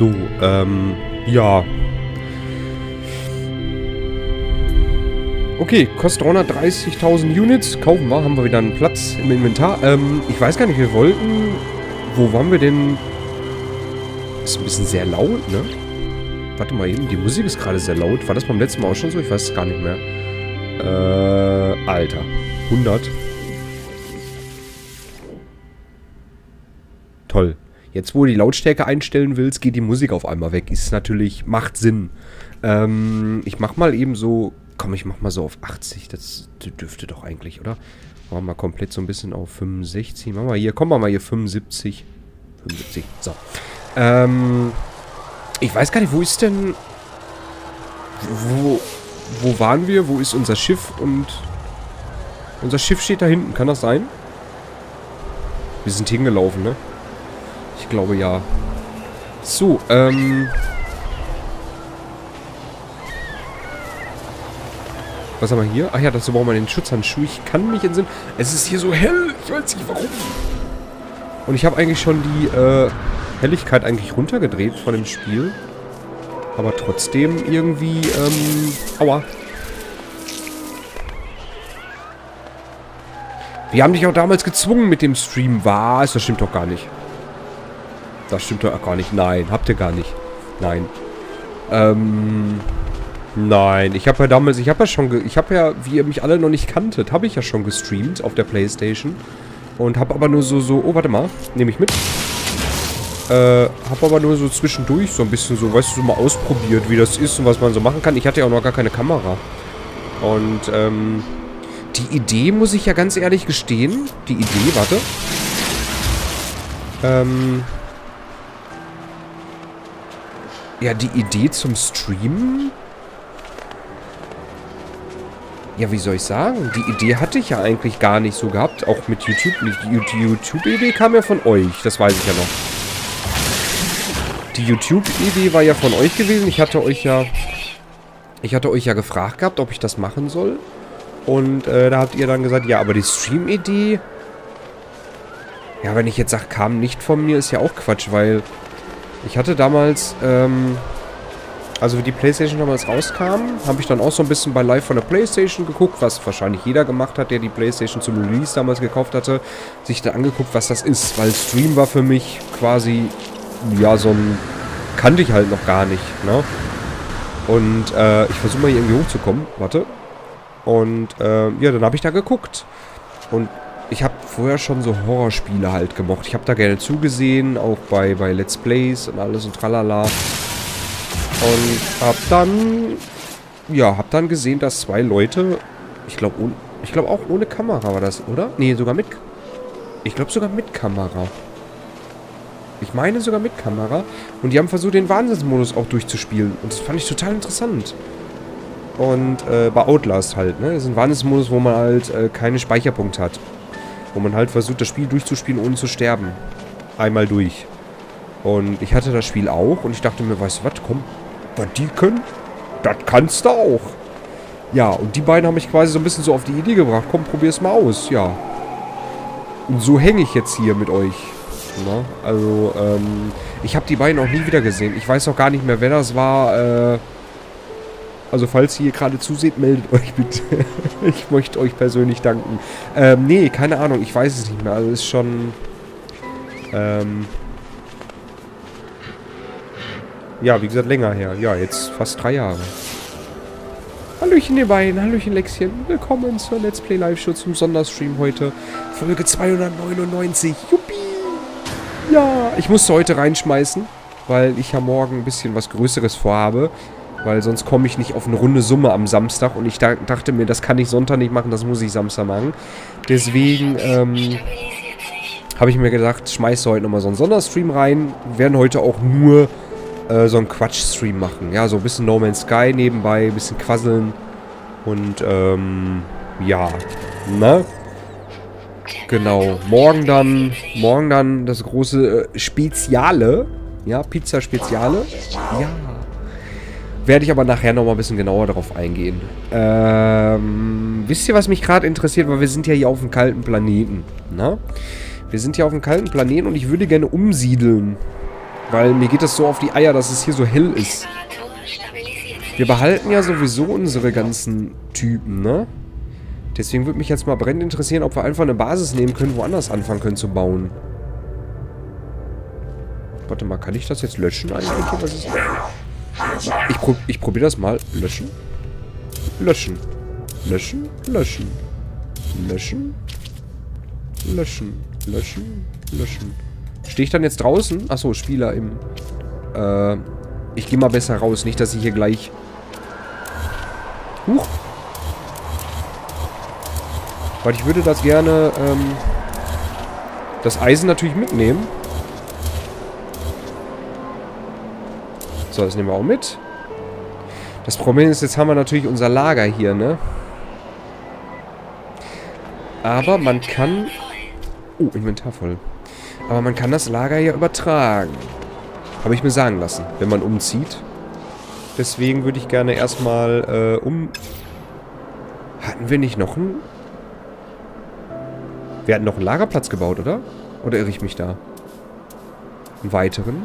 So, ja. Okay, kostet 330.000 Units. Kaufen wir, haben wir wieder einen Platz im Inventar. Ich weiß gar nicht, wir wollten... Wo waren wir denn? Ist ein bisschen sehr laut, ne? Warte mal eben, die Musik ist gerade sehr laut. War das beim letzten Mal auch schon so? Ich weiß es gar nicht mehr. Alter. 100. Toll. Jetzt, wo du die Lautstärke einstellen willst, geht die Musik auf einmal weg. Ist natürlich... Macht Sinn. Ich mach mal eben so... Komm, ich mach mal so auf 80. Das dürfte doch eigentlich, oder? Machen wir mal komplett so ein bisschen auf 65. Machen wir hier, kommen wir mal hier 75. 75, so. Ich weiß gar nicht, wo ist denn... Wo waren wir? Wo ist unser Schiff? Und... Unser Schiff steht da hinten, kann das sein? Wir sind hingelaufen, ne? Ich glaube, ja. So, was haben wir hier? Ach ja, dazu brauchen wir den Schutzhandschuh. Ich kann mich entsinnen. Es ist hier so hell. Ich weiß nicht warum. Und ich habe eigentlich schon die Helligkeit eigentlich runtergedreht von dem Spiel. Aber trotzdem irgendwie, aua. Wir haben dich auch damals gezwungen mit dem Stream. Was? Das stimmt doch gar nicht. Das stimmt doch gar nicht. Nein, habt ihr gar nicht. Nein. Nein, ich habe ja damals, ich habe ja, wie ihr mich alle noch nicht kanntet, habe ich ja schon gestreamt auf der Playstation. Und habe aber nur so, oh, warte mal, nehme ich mit. Habe aber nur so zwischendurch so ein bisschen so, weißt du, so mal ausprobiert, wie das ist und was man so machen kann. Ich hatte ja auch noch gar keine Kamera. Und, die Idee, muss ich ja ganz ehrlich gestehen, die Idee, warte. Ja, die Idee zum Streamen... Ja, wie soll ich sagen? Die Idee hatte ich ja eigentlich gar nicht so gehabt. Auch mit YouTube. Die YouTube-Idee kam ja von euch. Das weiß ich ja noch. Die YouTube-Idee war ja von euch gewesen. Ich hatte euch ja gefragt gehabt, ob ich das machen soll. Und da habt ihr dann gesagt, ja, aber die Stream-Idee... Ja, wenn ich jetzt sage, kam nicht von mir, ist ja auch Quatsch, weil... Ich hatte damals, also wie die Playstation damals rauskam, habe ich dann auch so ein bisschen bei Live von der Playstation geguckt, was wahrscheinlich jeder gemacht hat, der die Playstation zum Release damals gekauft hatte, sich da angeguckt, was das ist, weil Stream war für mich quasi, ja, so ein, kannte ich halt noch gar nicht, ne? Und, ich versuche mal hier irgendwie hochzukommen, warte. Und, ja, dann habe ich da geguckt. Und ich habe vorher schon so Horrorspiele halt gemocht. Ich habe da gerne zugesehen, auch bei Let's Plays und alles und tralala. Und hab dann gesehen, dass zwei Leute, ich glaube auch ohne Kamera war das, oder? Nee, sogar mit, ich glaube sogar mit Kamera. Ich meine sogar mit Kamera. Und die haben versucht, den Wahnsinnsmodus auch durchzuspielen. Und das fand ich total interessant. Und bei Outlast halt, ne? Das ist ein Wahnsinnsmodus, wo man halt keine Speicherpunkte hat. Wo man halt versucht, das Spiel durchzuspielen, ohne zu sterben. Einmal durch. Und ich hatte das Spiel auch und ich dachte mir, weißt du was, komm, was die können, das kannst du auch. Ja, und die beiden haben mich quasi so ein bisschen so auf die Idee gebracht, komm, probier's mal aus, ja. Und so hänge ich jetzt hier mit euch. Na? Also, ich habe die beiden auch nie wieder gesehen. Ich weiß auch gar nicht mehr, wer das war, also falls ihr hier gerade zuseht, meldet euch bitte. Ich möchte euch persönlich danken. Nee, keine Ahnung, ich weiß es nicht mehr. Also ist schon... ja, wie gesagt, länger her. Ja, jetzt fast 3 Jahre. Hallöchen ihr beiden, hallöchen Lexchen. Willkommen zur Let's Play Live-Show zum Sonderstream heute. Folge 299. Juppie! Ja, ich musste heute reinschmeißen, weil ich ja morgen ein bisschen was Größeres vorhabe. Weil sonst komme ich nicht auf eine runde Summe am Samstag. Und ich dachte mir, das kann ich Sonntag nicht machen, das muss ich Samstag machen. Deswegen habe ich mir gedacht, schmeiße heute nochmal so einen Sonderstream rein. Wir werden heute auch nur so einen Quatsch-Stream machen. Ja, so ein bisschen No Man's Sky nebenbei, ein bisschen quasseln. Und ja, ne? Genau, morgen dann das große Speziale. Ja, Pizza Speziale. Ja. Werde ich aber nachher nochmal ein bisschen genauer darauf eingehen. Wisst ihr, was mich gerade interessiert? Weil wir sind ja hier auf einem kalten Planeten. Na? Wir sind hier auf einem kalten Planeten und ich würde gerne umsiedeln. Weil mir geht das so auf die Eier, dass es hier so hell ist. Wir behalten ja sowieso unsere ganzen Typen, ne? Deswegen würde mich jetzt mal brennend interessieren, ob wir einfach eine Basis nehmen können, woanders anfangen können zu bauen. Warte mal, kann ich das jetzt löschen eigentlich? Was ist... Ich probiere das mal. Löschen. Löschen. Löschen. Löschen. Löschen. Löschen. Löschen. Löschen. Stehe ich dann jetzt draußen? Achso, Spieler im... ich gehe mal besser raus. Nicht, dass ich hier gleich... Huch. Weil ich würde das gerne, das Eisen natürlich mitnehmen. So, das nehmen wir auch mit. Das Problem ist, jetzt haben wir natürlich unser Lager hier, ne? Aber man kann... Oh, Inventar voll. Aber man kann das Lager ja übertragen. Habe ich mir sagen lassen, wenn man umzieht. Deswegen würde ich gerne erstmal, Hatten wir nicht noch einen... Wir hatten noch einen Lagerplatz gebaut, oder? Oder irre ich mich da? Einen weiteren?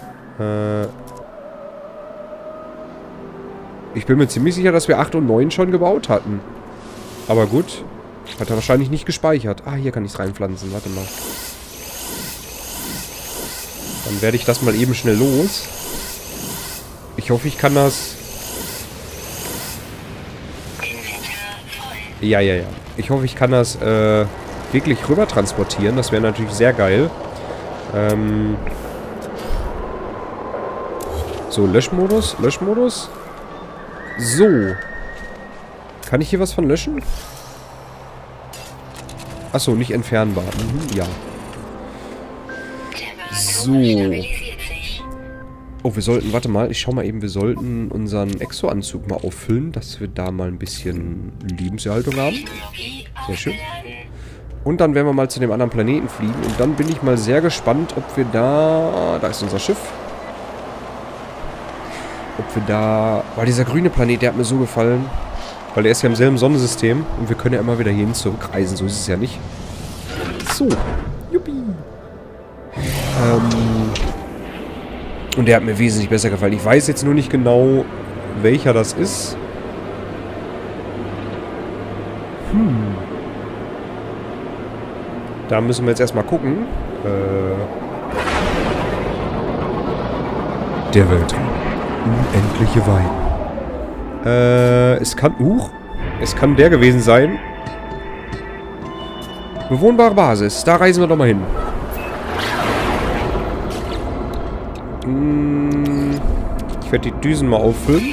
Ich bin mir ziemlich sicher, dass wir 8 und 9 schon gebaut hatten. Aber gut. Hat er wahrscheinlich nicht gespeichert. Ah, hier kann ich es reinpflanzen. Warte mal. Dann werde ich das mal eben schnell los. Ich hoffe, ich kann das... Ja. Ich hoffe, ich kann das, wirklich rüber transportieren. Das wäre natürlich sehr geil. So, Löschmodus. Löschmodus. So. Kann ich hier was von löschen? Achso, nicht entfernbar. Ja. So. Oh, wir sollten, warte mal, ich schau mal eben, wir sollten unseren Exo-Anzug mal auffüllen, dass wir da mal ein bisschen Lebenserhaltung haben. Sehr schön. Und dann werden wir mal zu dem anderen Planeten fliegen. Und dann bin ich mal sehr gespannt, ob wir da... Da ist unser Schiff. Ob wir da... Weil dieser grüne Planet, der hat mir so gefallen. Weil der ist ja im selben Sonnensystem. Und wir können ja immer wieder hierhin zurückreisen. So ist es ja nicht. So. Juppie. Und der hat mir wesentlich besser gefallen. Ich weiß jetzt nur nicht genau, welcher das ist. Da müssen wir jetzt erstmal gucken. Der Weltraum. Unendliche Weiten. Es kann... Es kann der gewesen sein. Bewohnbare Basis. Da reisen wir doch mal hin. Ich werde die Düsen mal auffüllen.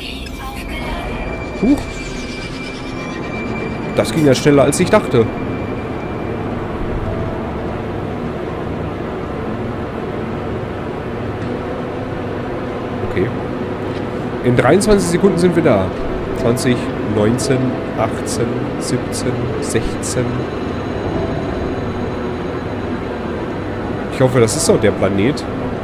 Das ging ja schneller, als ich dachte. Okay. In 23 Sekunden sind wir da. 20, 19, 18, 17, 16. Ich hoffe, das ist auch der Planet.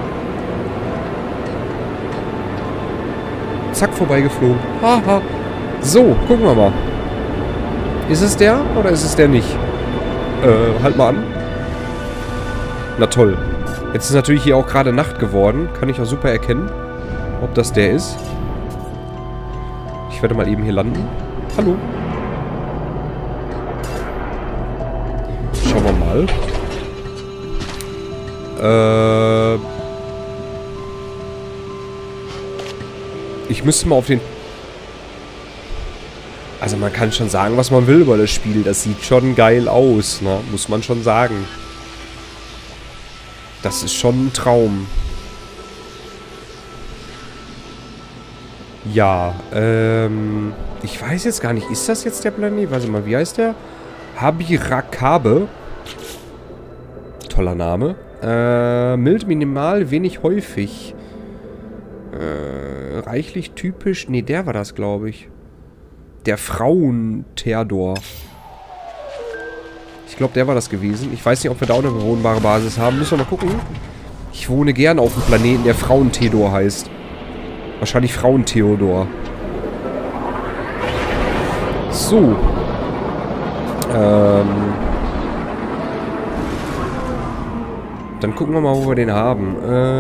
Zack, vorbeigeflogen. Haha. So, gucken wir mal. Ist es der oder ist es der nicht? Halt mal an. Na toll. Jetzt ist natürlich hier auch gerade Nacht geworden. Kann ich auch super erkennen, ob das der ist. Ich werde mal eben hier landen. Hallo. Schauen wir mal. Ich müsste mal auf den... Also man kann schon sagen, was man will über das Spiel. Das sieht schon geil aus, ne? Muss man schon sagen. Das ist schon ein Traum. Ja, ich weiß jetzt gar nicht. Ist das jetzt der Planet? Warte mal, wie heißt der? Habirakabe. Toller Name. Mild, minimal, wenig häufig. Reichlich typisch. Nee, der war das, glaube ich. Der Frauen-Terdor. Ich glaube, der war das gewesen. Ich weiß nicht, ob wir da auch eine bewohnbare Basis haben. Müssen wir mal gucken. Ich wohne gern auf einem Planeten, der Frauen-Tedor heißt. Wahrscheinlich Frauen-Theodor. So. Dann gucken wir mal, wo wir den haben.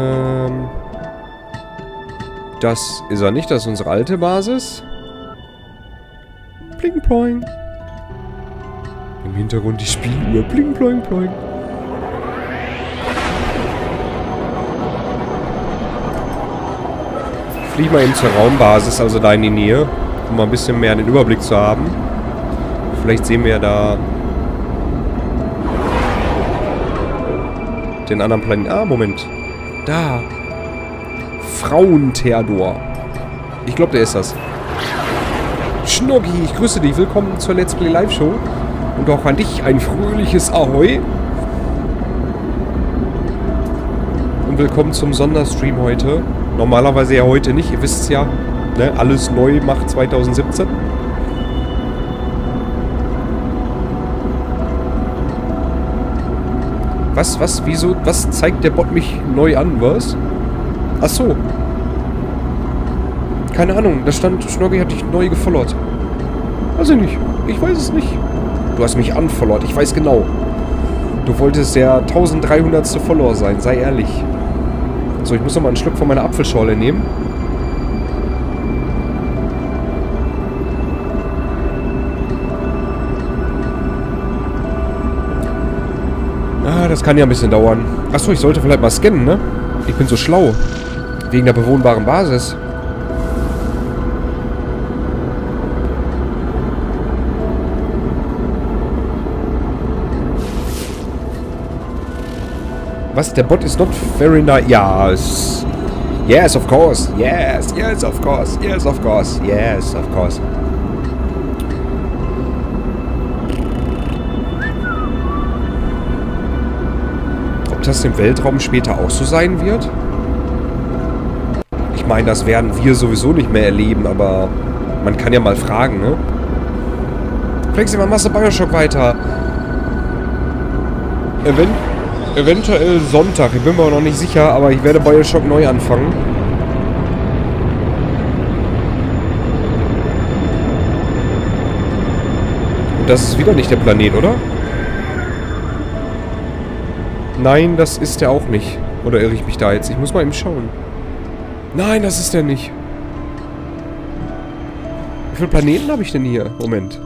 Das ist er nicht. Das ist unsere alte Basis. Pling ploing. Im Hintergrund die Spieluhr. Pling ploing ploing. Flieg mal eben zur Raumbasis, also da in die Nähe, um mal ein bisschen mehr den Überblick zu haben. Vielleicht sehen wir ja da den anderen Planeten. Ah, Moment. Da. Frauentheodor. Ich glaube, der ist das. Schnoggi, ich grüße dich. Willkommen zur Let's Play Live Show. Und auch an dich ein fröhliches Ahoi. Und willkommen zum Sonderstream heute. Normalerweise ja heute nicht, ihr wisst es ja. Ne? Alles neu macht 2017. Wieso, was zeigt der Bot mich neu an, was? Ach so. Keine Ahnung, da stand, Schnoggi hat dich neu gefollowt. Weiß ich nicht, ich weiß es nicht. Du hast mich unfollowt, ich weiß genau. Du wolltest der 1300. Follower sein, sei ehrlich. So, ich muss noch mal einen Schluck von meiner Apfelschorle nehmen. Ah, das kann ja ein bisschen dauern. Achso, ich sollte vielleicht mal scannen, ne? Ich bin so schlau. Wegen der bewohnbaren Basis. Was? Der Bot is not very nice. Yes. Yes, of course. Yes, yes, of course. Yes, of course. Yes, of course. Ob das im Weltraum später auch so sein wird? Ich meine, das werden wir sowieso nicht mehr erleben, aber man kann ja mal fragen, ne? Flexi, wann machst du Bioshock weiter? Eventuell Sonntag, ich bin mir auch noch nicht sicher, aber ich werde Bioshock neu anfangen. Und das ist wieder nicht der Planet, oder? Nein, das ist der auch nicht. Oder irre ich mich da jetzt? Ich muss mal eben schauen. Nein, das ist der nicht. Wie viele Planeten habe ich denn hier? Moment.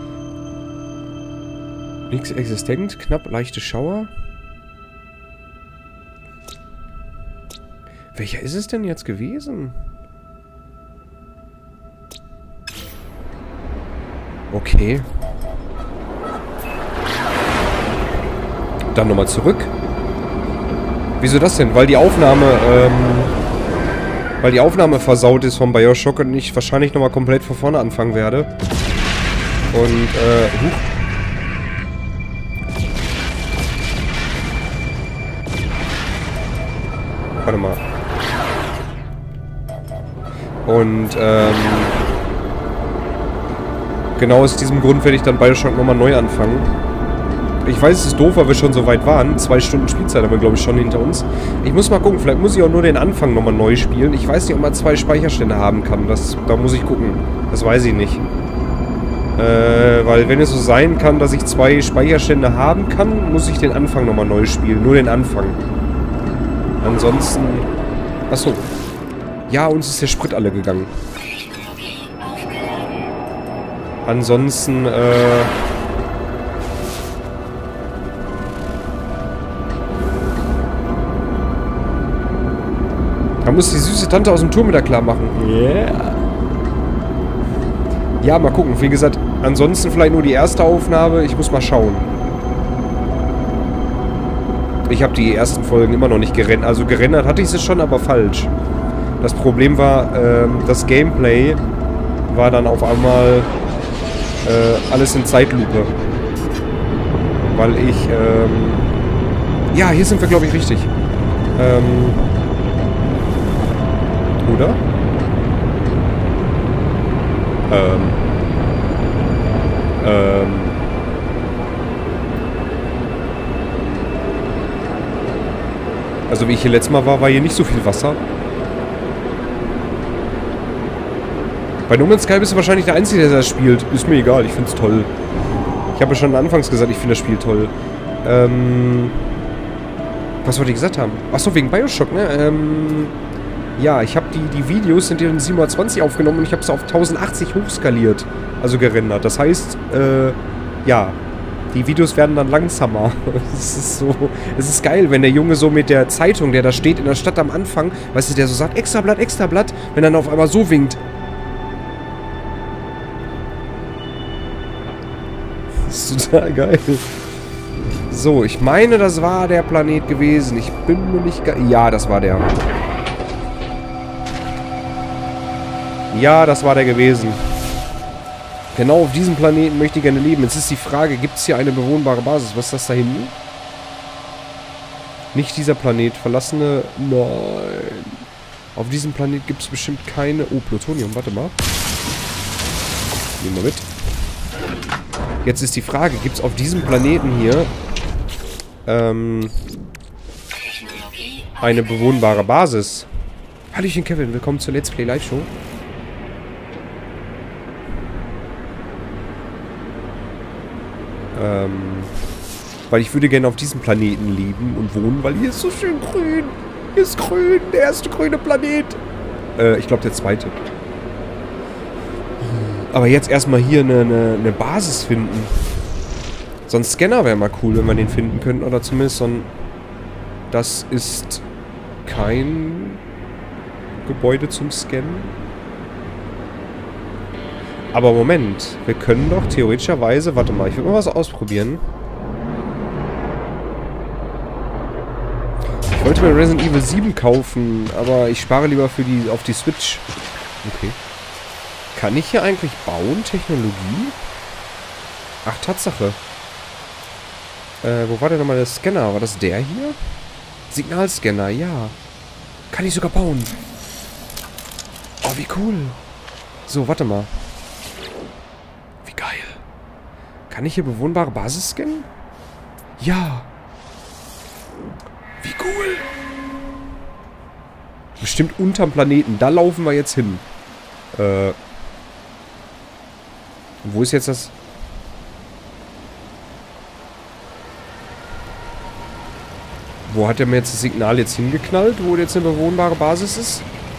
Nichts existent, knapp leichte Schauer. Welcher ist es denn jetzt gewesen? Okay. Dann nochmal zurück. Wieso das denn? Weil die Aufnahme, versaut ist vom Bioshock und ich wahrscheinlich nochmal komplett von vorne anfangen werde. Und, Warte mal. Und, genau aus diesem Grund werde ich dann Bioshock nochmal neu anfangen. Ich weiß, es ist doof, weil wir schon so weit waren. 2 Stunden Spielzeit haben wir, glaube ich, schon hinter uns. Ich muss mal gucken, vielleicht muss ich auch nur den Anfang nochmal neu spielen. Ich weiß nicht, ob man 2 Speicherstände haben kann. Da muss ich gucken. Das weiß ich nicht. Weil wenn es so sein kann, dass ich 2 Speicherstände haben kann, muss ich den Anfang nochmal neu spielen. Nur den Anfang. Ansonsten... Achso. Ja, uns ist der Sprit alle gegangen. Ansonsten, da muss die süße Tante aus dem Turm wieder klar machen. Yeah. Ja, mal gucken. Wie gesagt, ansonsten vielleicht nur die erste Aufnahme. Ich muss mal schauen. Ich habe die ersten Folgen immer noch nicht gerendert. Also gerendert hatte ich sie schon, aber falsch. Das Problem war, das Gameplay war dann auf einmal alles in Zeitlupe. Weil ich, ja, hier sind wir, glaube ich, richtig. Oder? Also wie ich hier letztes Mal war hier nicht so viel Wasser. Bei No Man's Sky bist du wahrscheinlich der Einzige, der das spielt. Ist mir egal, ich find's toll. Ich habe ja schon anfangs gesagt, ich finde das Spiel toll. Was wollte ich gesagt haben? Achso, wegen Bioshock, ne? Ja, ich habe die Videos sind in 720 aufgenommen und ich habe es auf 1080 hochskaliert. Also gerendert. Das heißt, ja, die Videos werden dann langsamer. Es ist so, es ist geil, wenn der Junge so mit der Zeitung, der da steht in der Stadt am Anfang, weißt du, der so sagt, extra Blatt, wenn er dann auf einmal so winkt. Das ist total geil. So, ich meine, das war der Planet gewesen. Ich bin mir nicht... Ja, das war der. Ja, das war der gewesen. Genau auf diesem Planeten möchte ich gerne leben. Jetzt ist die Frage, gibt es hier eine bewohnbare Basis? Was ist das da hinten? Nicht dieser Planet. Verlassene... Nein. Auf diesem Planet gibt es bestimmt keine... Oh, Plutonium. Warte mal. Nehmen wir mit. Jetzt ist die Frage, gibt es auf diesem Planeten hier... eine bewohnbare Basis? Hallöchen Kevin, willkommen zur Let's Play Live Show. Weil ich würde gerne auf diesem Planeten leben und wohnen, weil hier ist so schön grün. Hier ist grün, der erste grüne Planet. Ich glaube der zweite. Aber jetzt erstmal hier eine Basis finden. So ein Scanner wäre mal cool, wenn wir den finden könnten. Oder zumindest so ein... Das ist kein Gebäude zum Scannen. Aber Moment, wir können doch theoretischerweise... Warte mal, ich will mal was ausprobieren. Ich wollte mir Resident Evil 7 kaufen, aber ich spare lieber für auf die Switch. Okay. Kann ich hier eigentlich bauen? Technologie? Ach, Tatsache. Wo war denn nochmal der Scanner? War das der hier? Signalscanner, ja. Kann ich sogar bauen. Oh, wie cool. So, warte mal. Wie geil. Kann ich hier bewohnbare Basis scannen? Ja. Wie cool. Bestimmt unterm Planeten. Da laufen wir jetzt hin. Wo ist jetzt das... Wo hat er mir jetzt das Signal jetzt hingeknallt, wo jetzt eine bewohnbare Basis ist?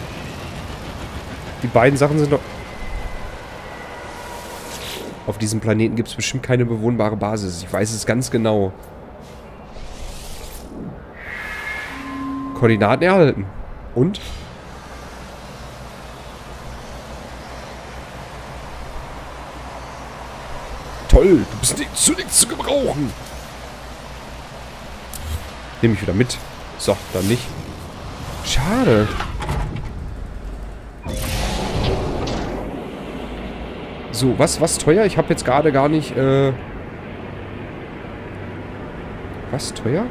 Die beiden Sachen sind doch... Auf diesem Planeten gibt es bestimmt keine bewohnbare Basis. Ich weiß es ganz genau. Koordinaten erhalten. Und? Toll, du bist zu nichts zu gebrauchen. Nehme ich wieder mit. So, dann nicht. Schade. So, was teuer? Ich habe jetzt gerade gar nicht, Was teuer?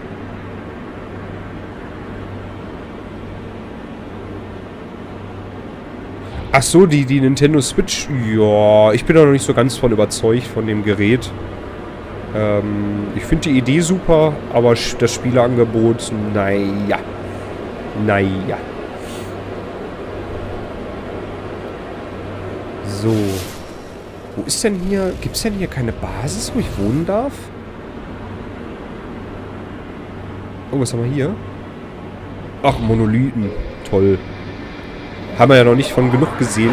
Ach so, die Nintendo Switch. Ja, ich bin da noch nicht so ganz von überzeugt von dem Gerät. Ich finde die Idee super, aber das Spieleangebot, naja. Naja. So. Wo ist denn hier... Gibt es denn hier keine Basis, wo ich wohnen darf? Oh, was haben wir hier? Ach, Monolithen. Toll. Haben wir ja noch nicht von genug gesehen.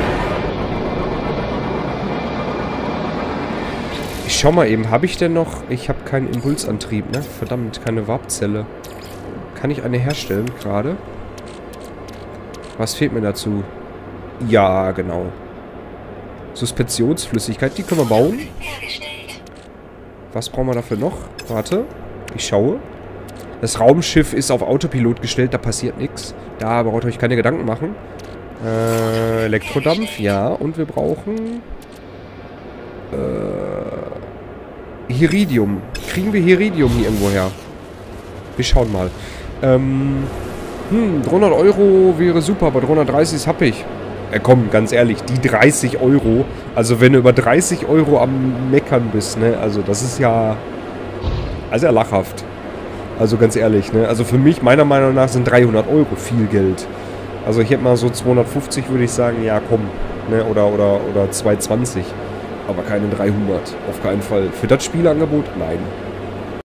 Ich schau mal eben, habe ich denn noch... Ich habe keinen Impulsantrieb, ne? Verdammt, keine Warpzelle. Kann ich eine herstellen gerade? Was fehlt mir dazu? Ja, genau. Suspensionsflüssigkeit, die können wir bauen. Was brauchen wir dafür noch? Warte, ich schaue. Das Raumschiff ist auf Autopilot gestellt, da passiert nichts. Da braucht ihr euch keine Gedanken machen. Elektrodampf, ja. Und wir brauchen... Heridium. Kriegen wir Heridium hier irgendwo her? Wir schauen mal. 300 Euro wäre super, aber 330 habe ich. Komm, ganz ehrlich, die 30 Euro. Also wenn du über 30 Euro am Meckern bist, ne? Also das ist ja... Also ja lachhaft. Also ganz ehrlich, ne? Also für mich, meiner Meinung nach, sind 300 Euro viel Geld. Also ich hätte mal so 250, würde ich sagen, ja komm. Ne? Oder 220. Aber keine 300. Auf keinen Fall. Für das Spielangebot? Nein.